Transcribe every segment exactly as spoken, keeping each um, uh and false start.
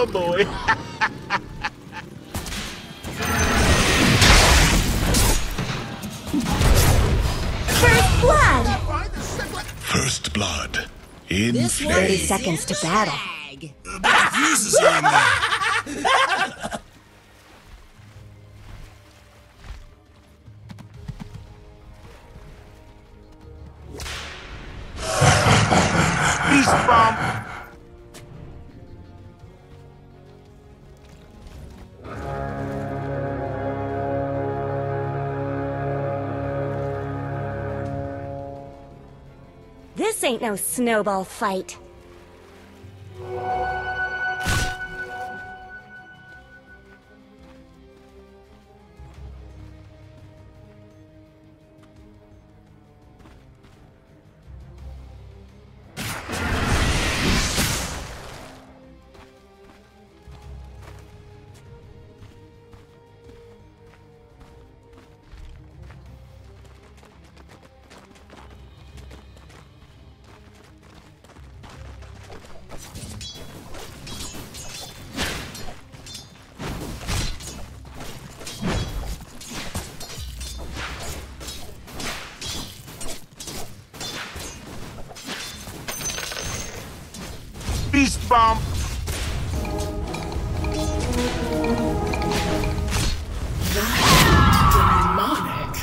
Oh boy. First blood. First blood. In This thirty seconds to battle. The fuses are in there. Beast bomb. This ain't no snowball fight. Beast bomb. Demonic.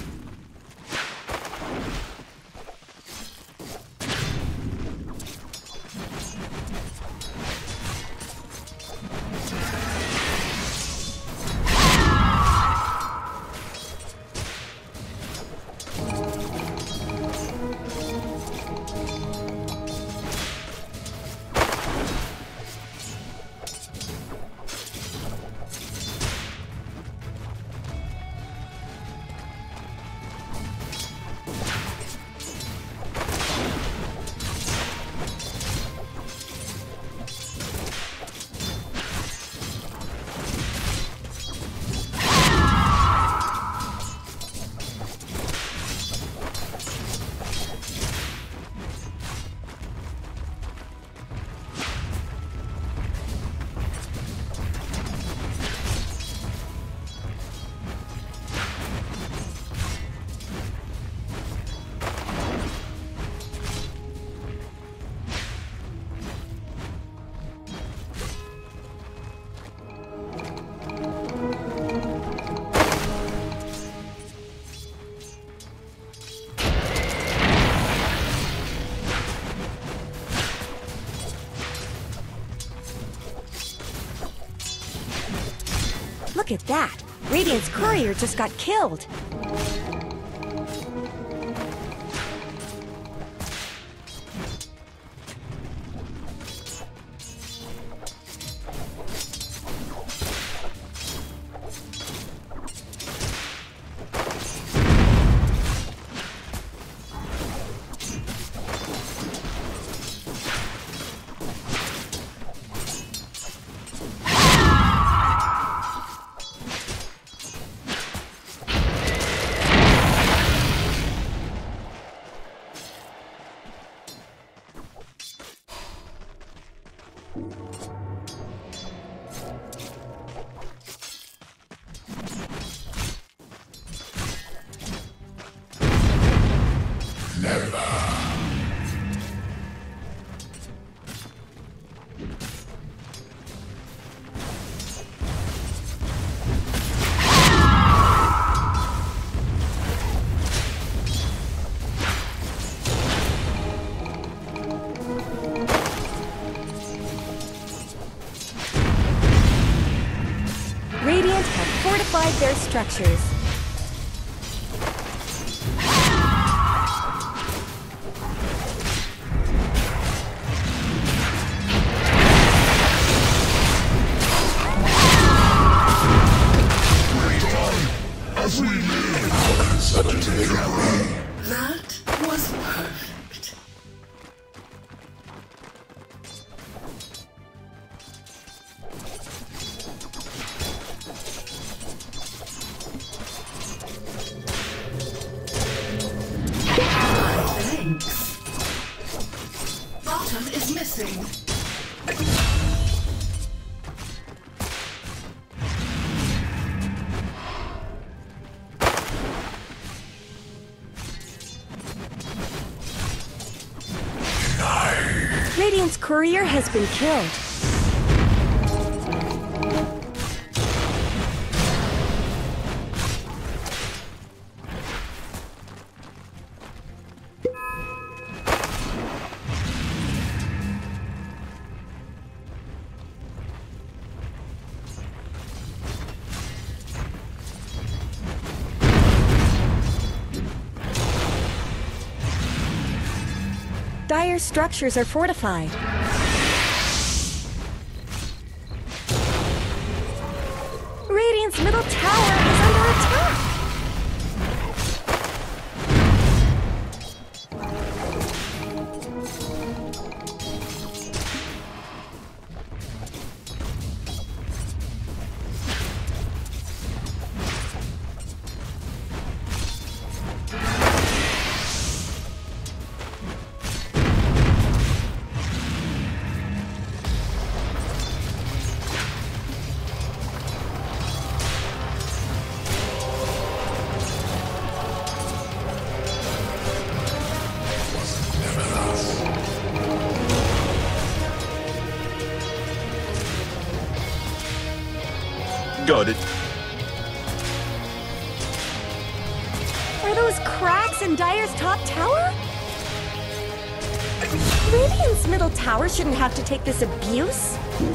Look at that! Radiant's courier just got killed! Radiant have fortified their structures. As we live, such a big That was perfect. Thanks. Bottom is missing. courier has been killed. Dire's structures are fortified. Radiant's middle tower is under attack! Got it. Are those cracks in Dire's top tower? Radiant's middle tower shouldn't have to take this abuse.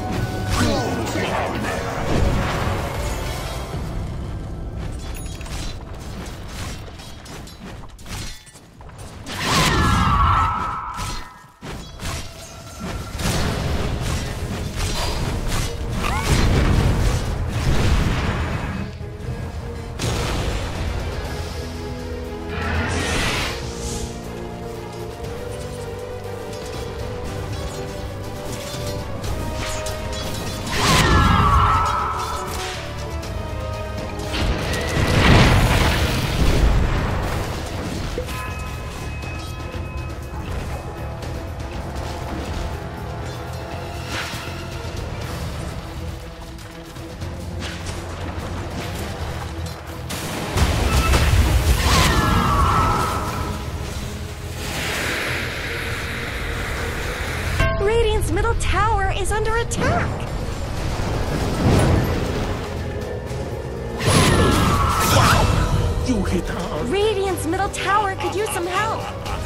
Radiant's middle tower is under attack! Wow! You hit hard. Radiant's middle tower could use some help!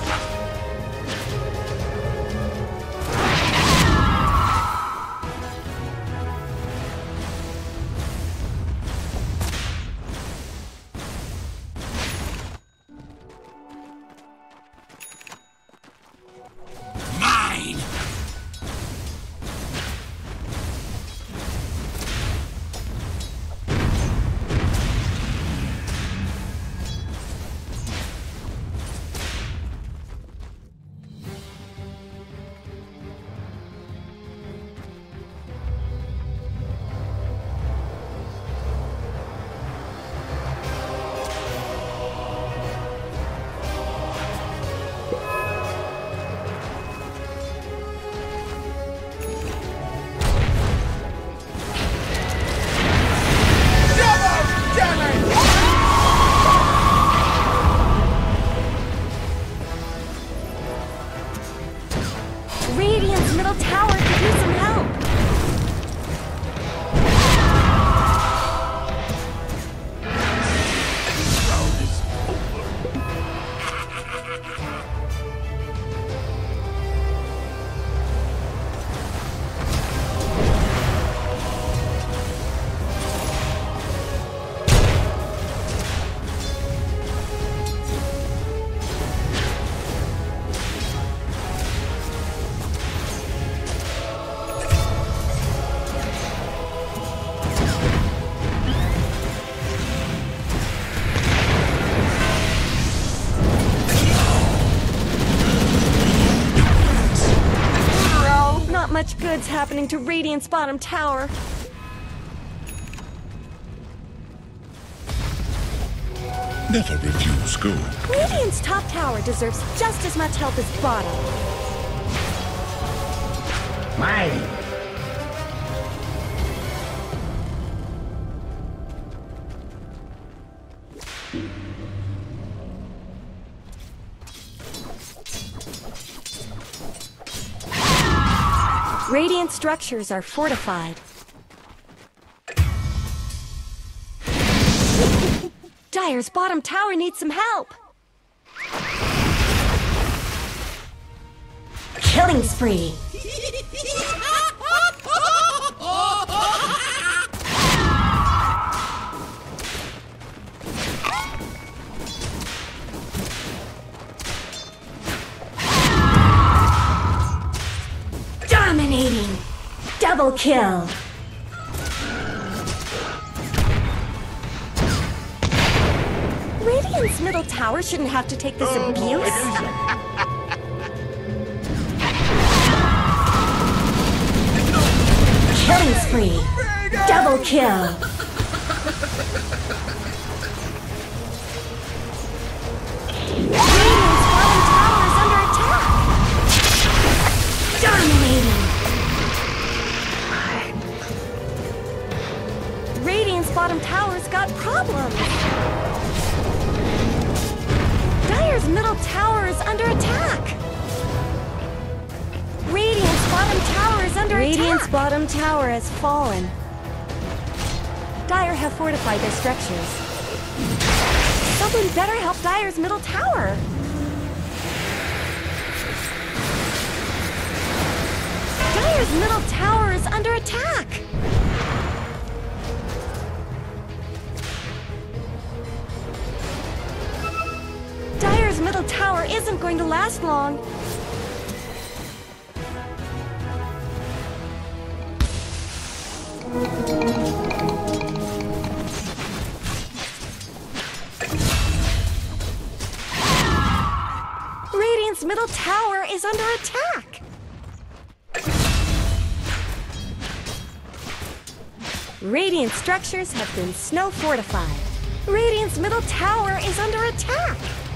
Mine! Radiant's middle tower could use some help! Not much good's happening to Radiant's bottom tower. Never refuse good. Radiant's top tower deserves just as much help as bottom. Mine. Radiant structures are fortified. Dire's bottom tower needs some help. Killing spree. Dominating. Double kill. Radiant's middle tower shouldn't have to take this abuse. Killing spree. Double kill. Radiant's bottom tower is under attack. Dominating. Radiant's bottom tower's got problems. Dire's middle tower is under attack. Radiant's bottom tower is under attack. Radiant's bottom tower has fallen. Dire have fortified their structures. Someone better help Dire's middle tower. Dire's middle tower is under attack. Dire's middle tower isn't going to last long. Radiant's middle tower is under attack. Radiant structures have been snow fortified. Radiant's middle tower is under attack.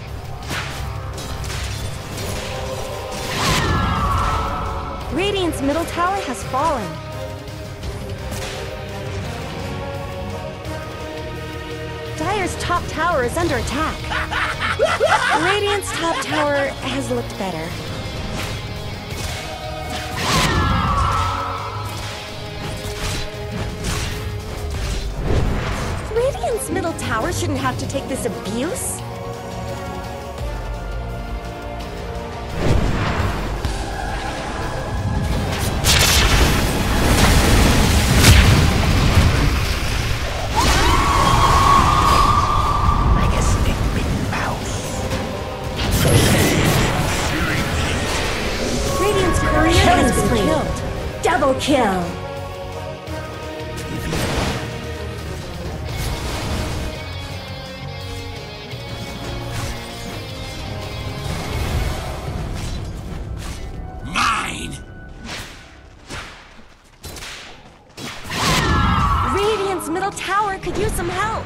Radiant's middle tower has fallen. Dire's top tower is under attack. Radiant's top tower has looked better. Radiant's middle tower shouldn't have to take this abuse. Double kill. Mine. Radiant's middle tower could use some help.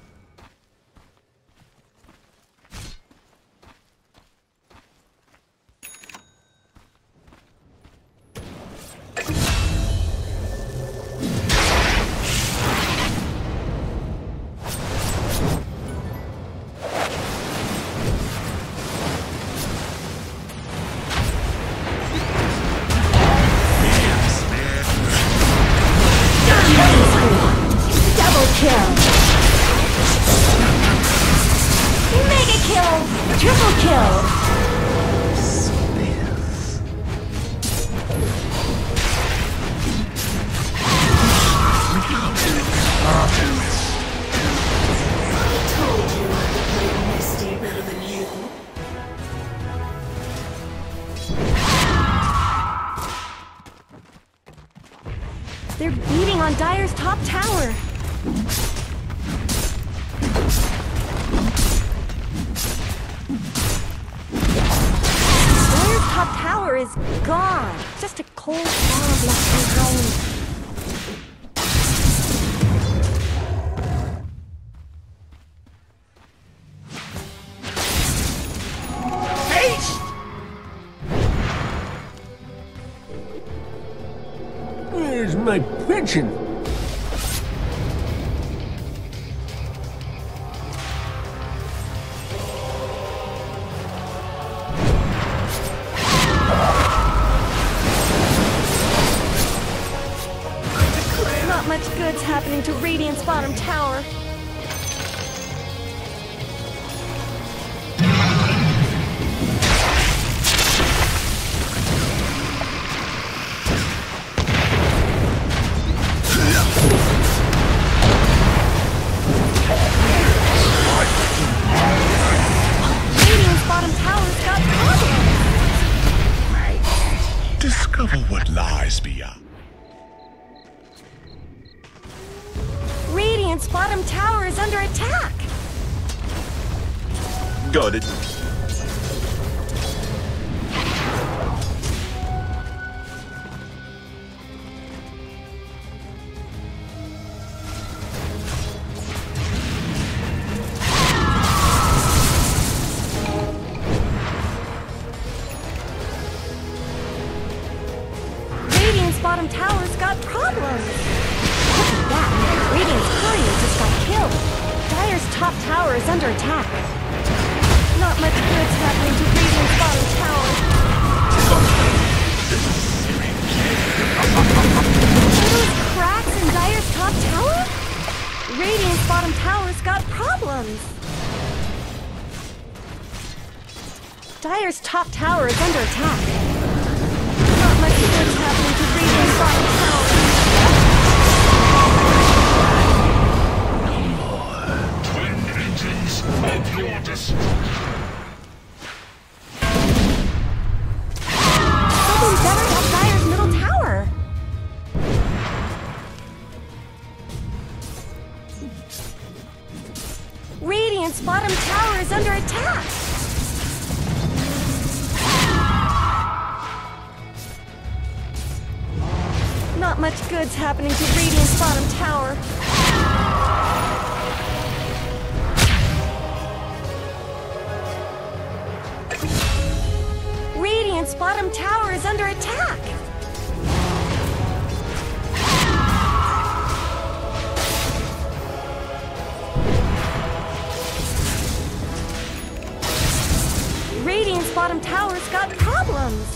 They're beating on Dire's top tower. Dire's top tower is gone. Just a cold fog left behind. Where's my pension? happening to Radiant's bottom tower? Radiant's bottom tower's got problems! Discover what lies beyond. Radiant's bottom tower is under attack! Got it. Radiant's bottom tower's got problems! Look at that! Radiant's courier just got killed! Dire's top tower is under attack. Not much good's happening to Radiant's bottom tower. Are those cracks in Dire's top tower? Radiant's bottom tower's got problems. Dire's top tower is under attack. Not much good's happening to Radiant's bottom tower. Twin engines of your destruction. Someone better help Dire's middle tower. Radiant's bottom tower is under attack. Not much good's happening to Radiant's bottom tower. Radiant's bottom tower is under attack. Radiant's bottom tower's got problems.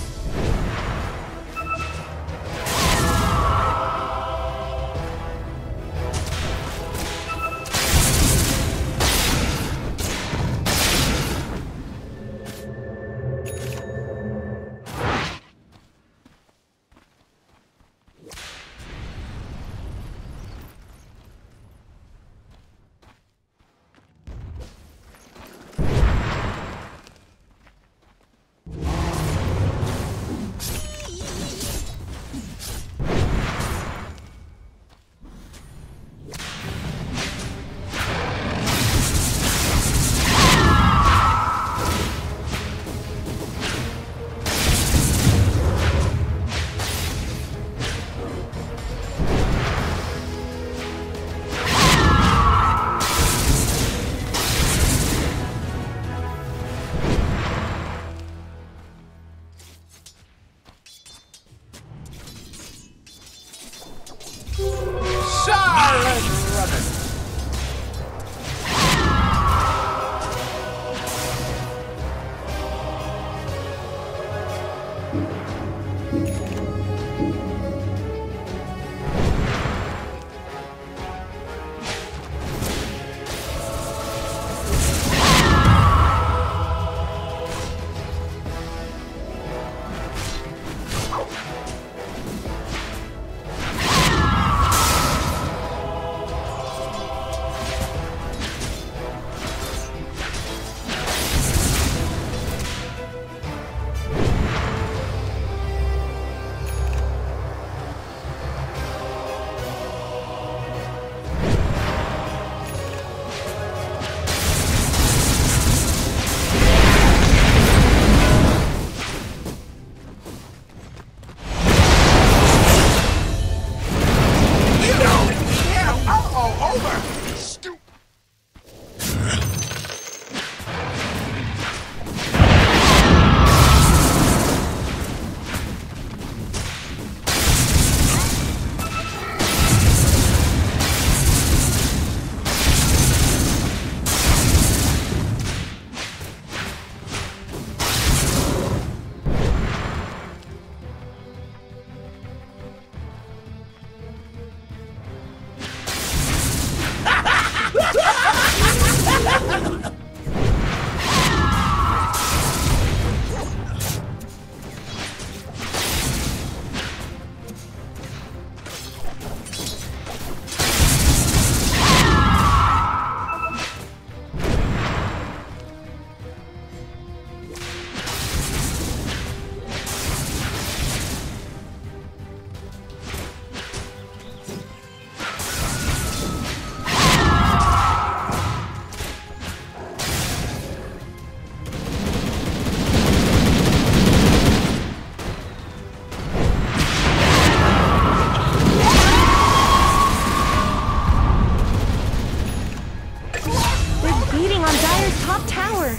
Dire's top tower.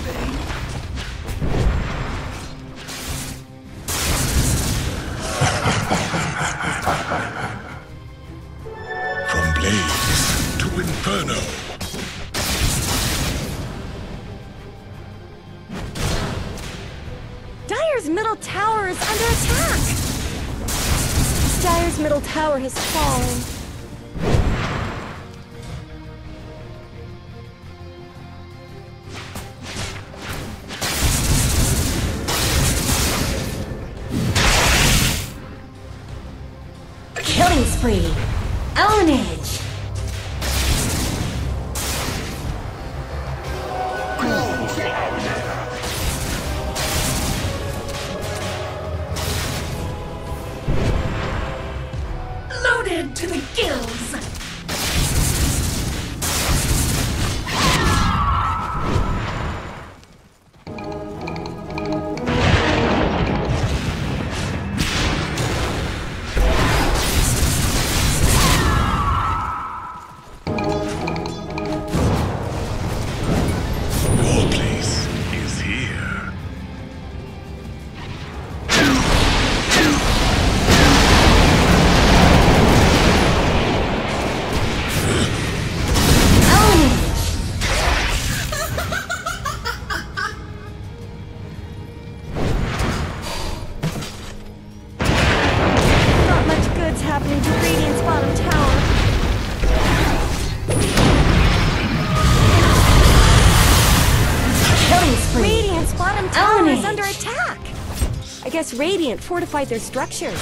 From blaze to inferno. Dire's middle tower is under attack. Dire's middle tower has fallen. Killing spree. Ownage. Loaded to the gills. Your place is here. Not much good's happening to Radiant's bottom tower. Killing spree. Radiant's bottom tower is under attack. I guess Radiant fortified their structures.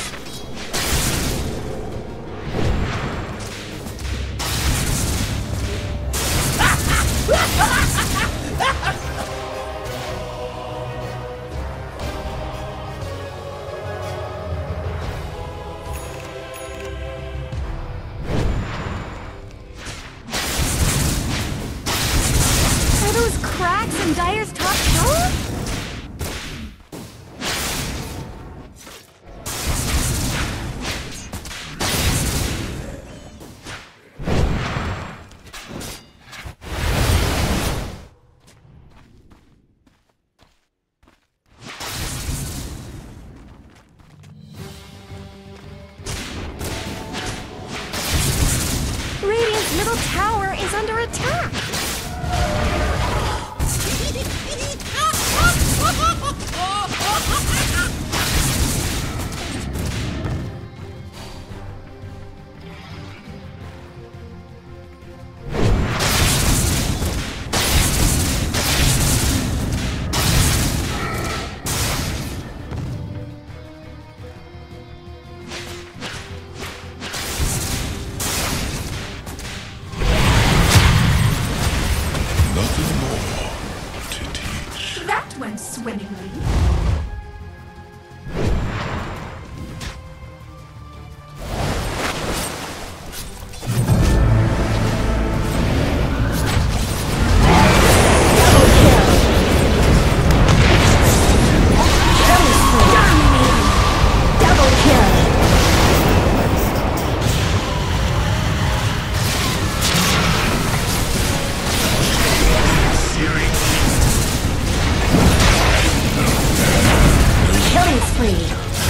Are those cracks in Dire's top tower? Radiant's middle tower is under attack. Nothing more to teach. That went swimmingly. Double kill. Killing spree.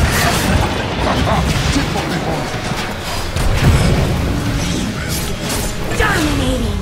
Dominating.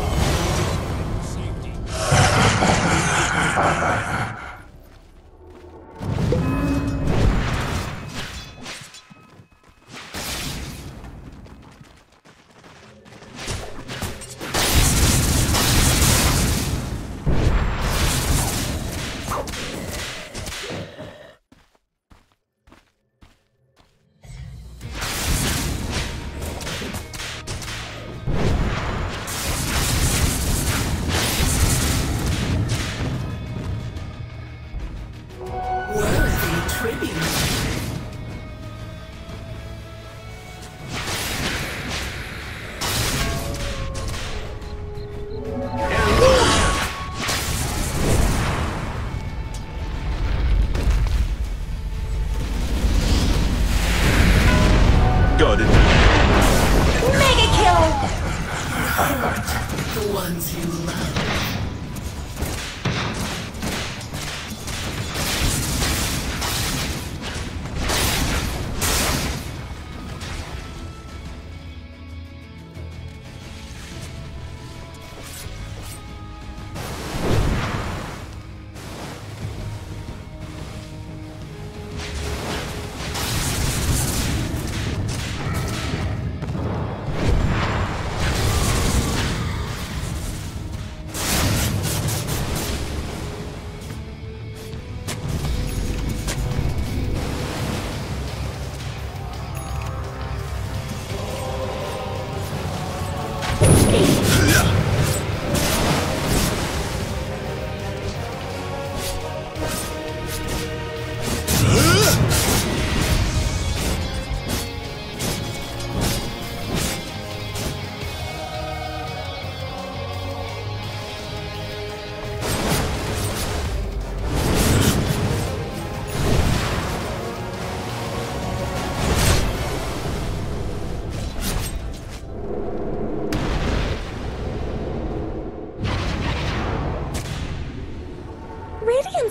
Worthy tribute. Got it. Mega kill. The ones you love.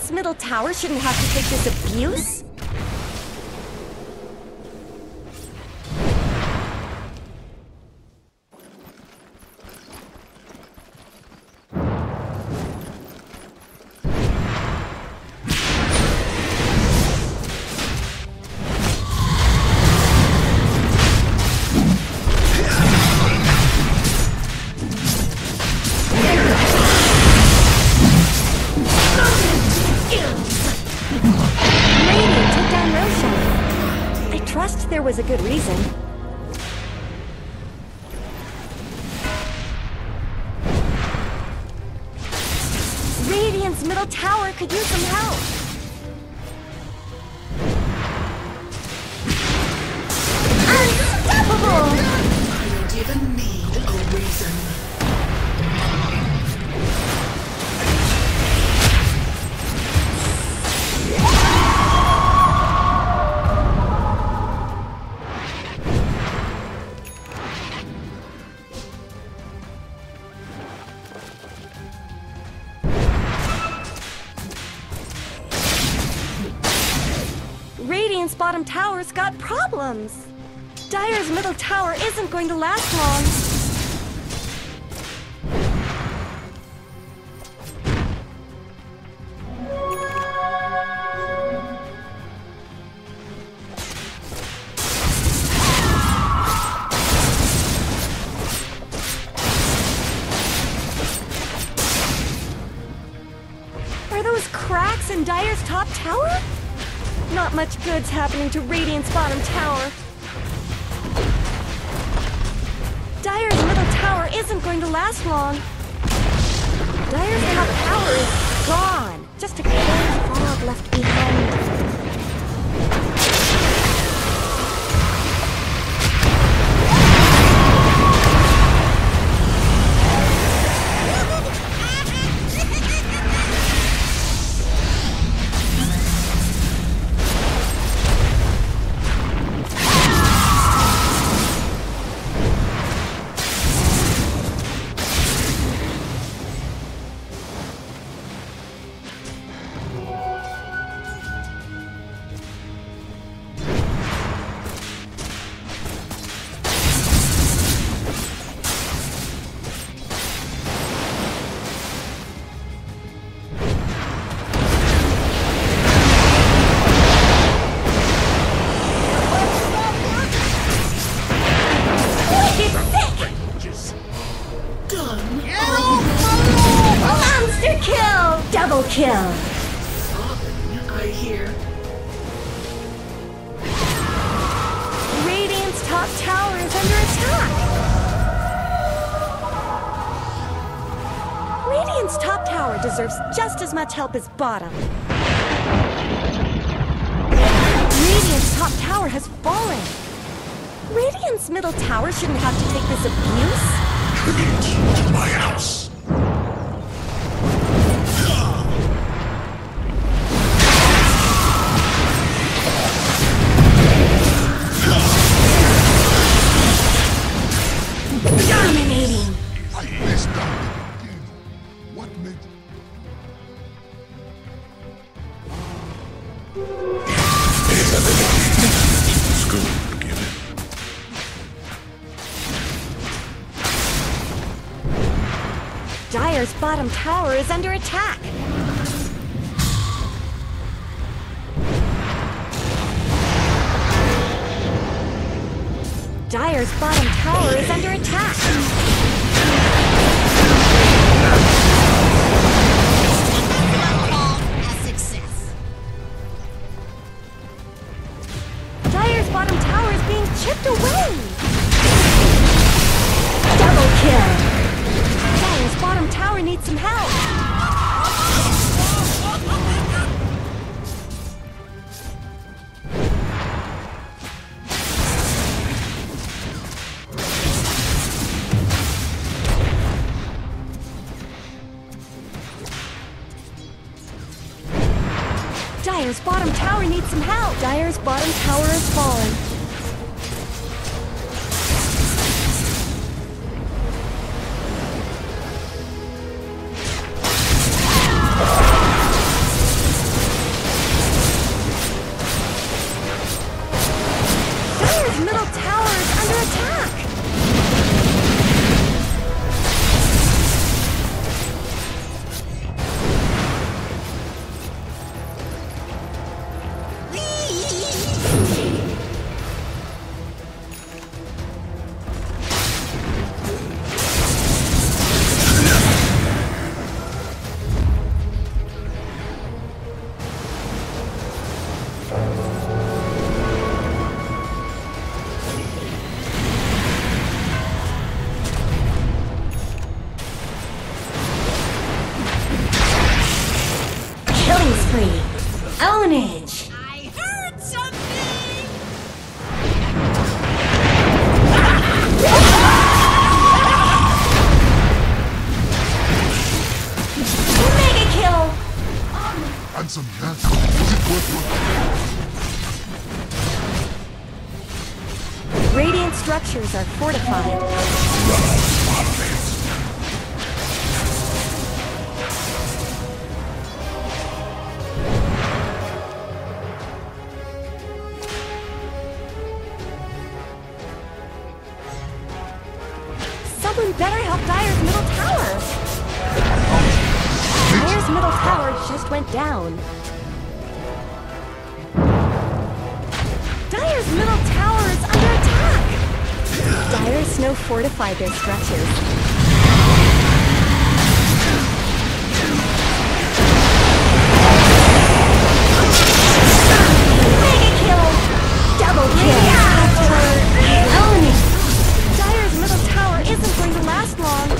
Radiant's middle tower shouldn't have to take this abuse. There was a good reason. Radiant's middle tower could use some help. Unstoppable! I don't even need a reason. Radiant's bottom tower's got problems. Dire's middle tower isn't going to last long. Are those cracks in Dire's top tower? Not much good's happening to Radiant's bottom tower. Dire's middle tower isn't going to last long. Dire's top tower is gone. Just a cold fog left behind. Double kill! I hear. Radiant's top tower is under attack! Radiant's top tower deserves just as much help as bottom. Radiant's top tower has fallen. Radiant's middle tower shouldn't have to take this abuse. Tribute to my house. Dominating! I placed down. What made... School given. Dire's bottom tower is under attack. Dire's bottom tower is under attack. A success. Dire's bottom tower is being chipped away. Double kill. Dire's bottom tower needs some help. Dire's bottom tower needs some help. Dire's bottom tower has fallen. spree. Ownage. I heard something! Mega kill! Handsome, yeah? Was it worth it? Radiant structures are fortified. Someone better help Dire's middle tower! Dire's middle tower just went down. Dire's middle tower is under attack! Dire Snow fortified their structures. Mega kill! Double kill! Ownage! Dire's middle tower isn't going to last long.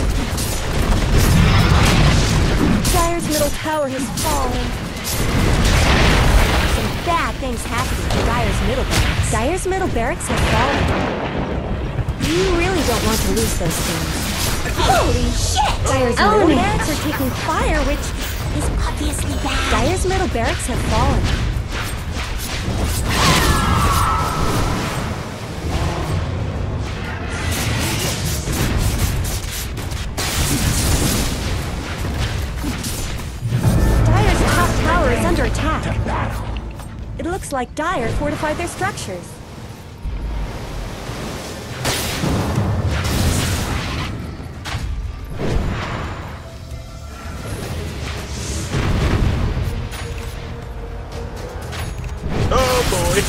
Dire's middle tower has fallen. Some bad things happening to Dire's middle barracks. Dire's middle barracks have fallen. You really don't want to lose those things. Holy shit! Dire's middle barracks are taking fire, which is obviously bad. Dire's middle barracks have fallen. Dire's top tower is under attack. It looks like Dire fortified their structures. Oh boy!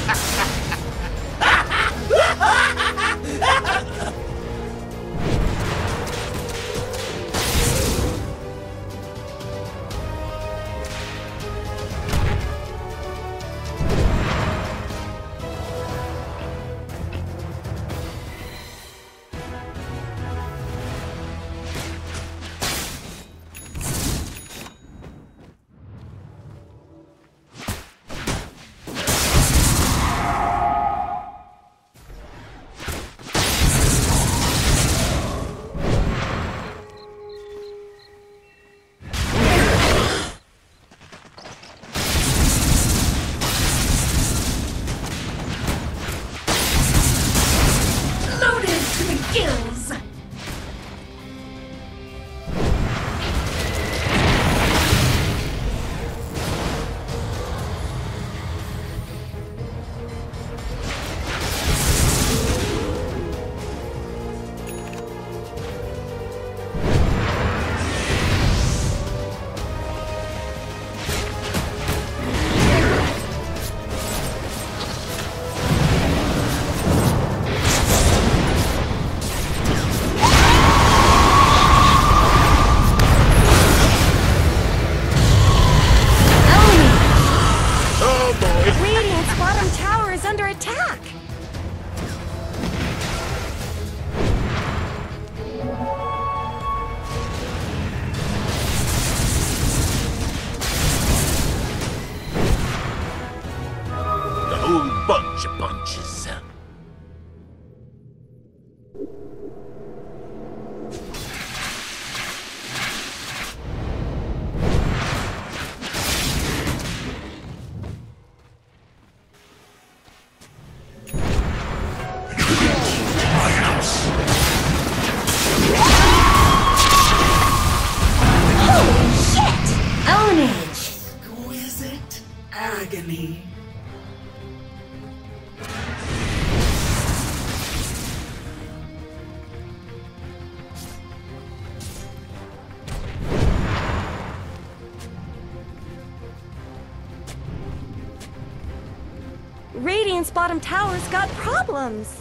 Bunch of bunches. Holy shit! Ownage! Exquisite agony. Radiant's bottom tower's got problems.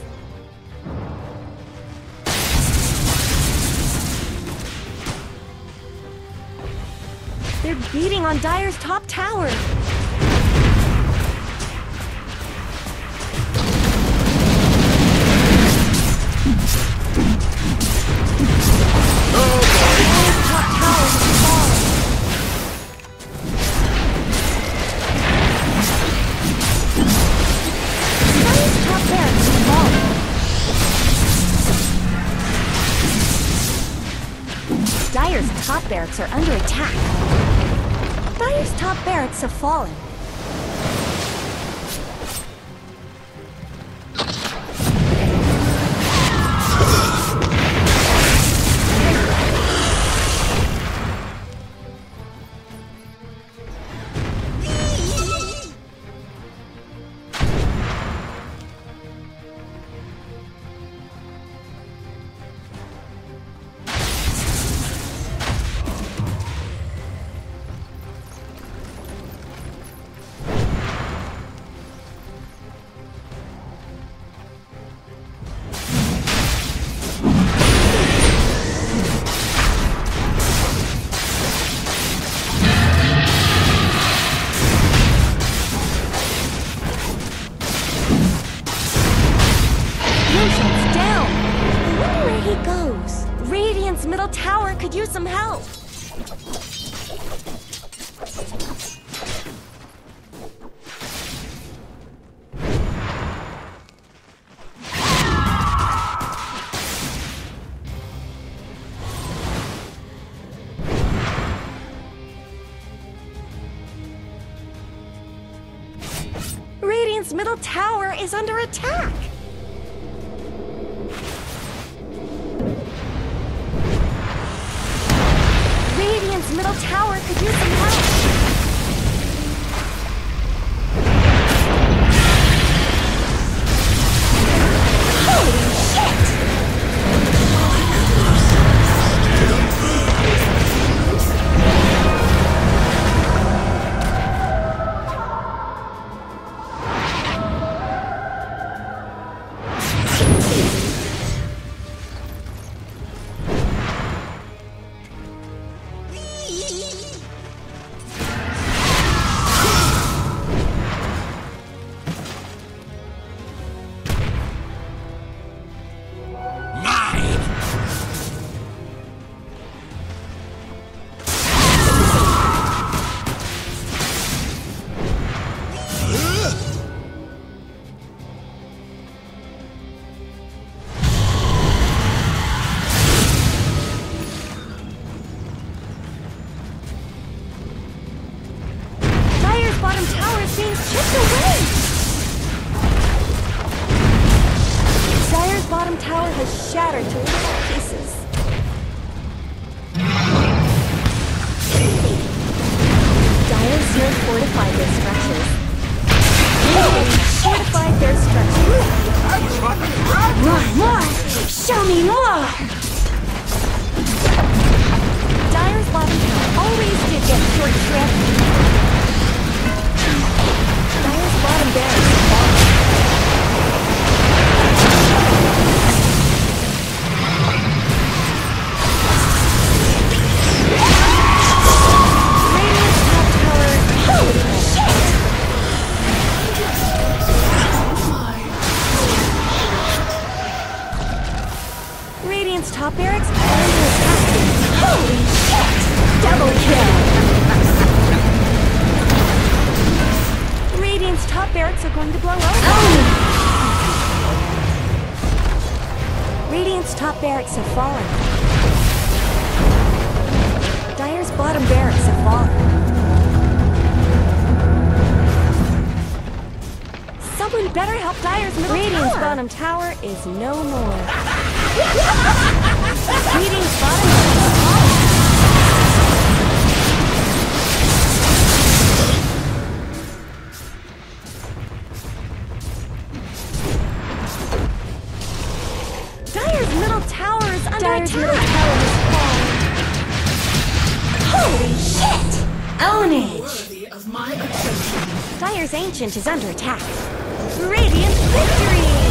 They're beating on Dire's top tower. Oh boy! Top tower has fallen. barracks are under attack. Dire's top barracks have fallen. Middle tower could use some help. Radiant's middle tower is under attack. Radiant's middle tower could use some help. Holy shit! Shattered to little pieces. Dire's here fortified their structures. Fortified their structures. More, more! Show me more! Dire's bottom tower always did get short shrift. Dire's bottom barracks are falling. Radiant's top barracks are under attack. Holy shit! Double kill! Radiant's top barracks are going to blow over. Oh. Radiant's top barracks have fallen. Dire's bottom barracks have fallen. Someone better help Dire's middle Radiant's tower. Bottom tower is no more. Radiant's bottom tower is falling. Dire's middle tower is under Dire's attack. Middle tower is falling. Holy shit! Ownage! Worthy of my attention. Dire's Ancient is under attack. Radiant victory!